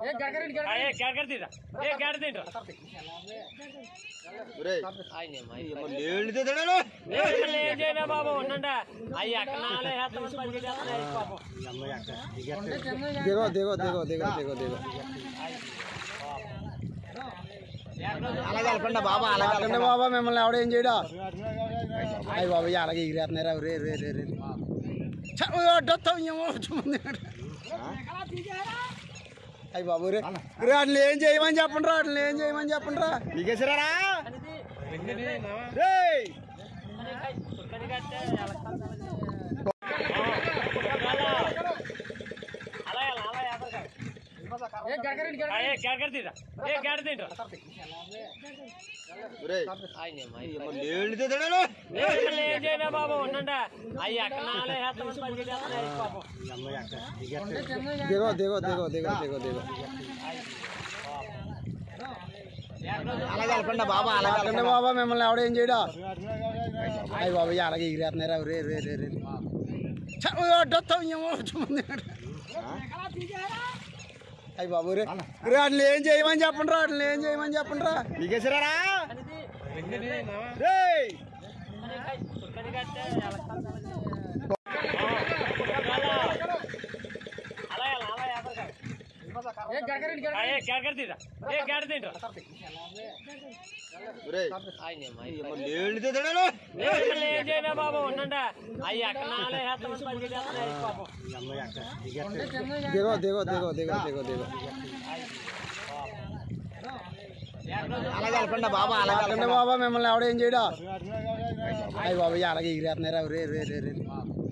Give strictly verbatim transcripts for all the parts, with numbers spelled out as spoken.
బాబు ఉండండి అయ్యి అక్కనాలే దిగో దిగో దిగో దిగో దిగో దిగో అలాగే వెళ్ళండి బాబా అలాగే బాబా మిమ్మల్ని ఎవడేం చేయడా అయ్యి బాబా అలాగే ఎగిరేస్తున్నారా రే రే రే రే అయ్యి బాబు రే రే అట్లా ఏం చేయమని చెప్పండి రా అట్లా ఏం చేయమని చెప్పండి రా మీకేసారా బాబు ఉండండి అయ్యి అక్కనాలే దిగో దిగో దిగో దిగో దిగో దిగో అలాగే వెళ్ళండి బాబా అలాగే బాబా మిమ్మల్ని ఎవడేం చేయడా అయ్యి బాబా అలాగే ఎగిరేస్తున్నారా రే రే రే రే అయ్యి బాబు రే రే అట్లా ఏం చేయమని చెప్పండి రా అట్లా ఏం చేయమని చెప్పండి రా మీకేసారా బాబు ఉండండి అయ్యి అక్కనాలే దిగో దిగో దిగో దిగో దిగో దిగో అలాగే వెళ్ళండి బాబా అలాగే బాబా మిమ్మల్ని ఎవడేం చేయడా అయ్యి బాబా అలాగే ఎగిరేస్తున్నారా రే రే రే రే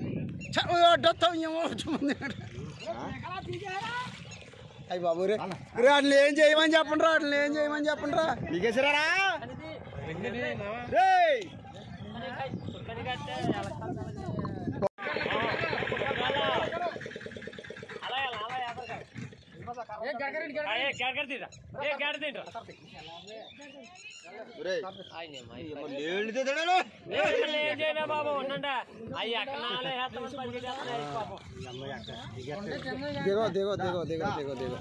అయ్యి బాబు రే రే అట్లా ఏం చేయమని చెప్పండి రా అట్లా ఏం చేయమని చెప్పండి రా మీకేసారా బాబు ఉండండి అయ్యి అక్కనాలే దిగో దిగో దిగో దిగో దిగో దిగో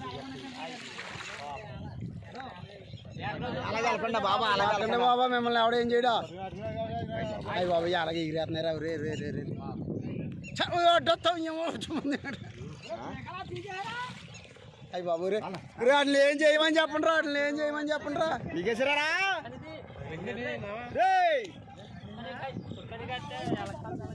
అలాగే వెళ్ళండి బాబా అలాగే బాబా మిమ్మల్ని ఎవడేం చేయడా అయ్యి బాబా అలాగే ఎగిరేస్తున్నారా రే రే రే రే అయ్యి బాబు రే రే అట్లా ఏం చేయమని చెప్పండి రా అట్లా ఏం చేయమని చెప్పండి రా మీకేసారా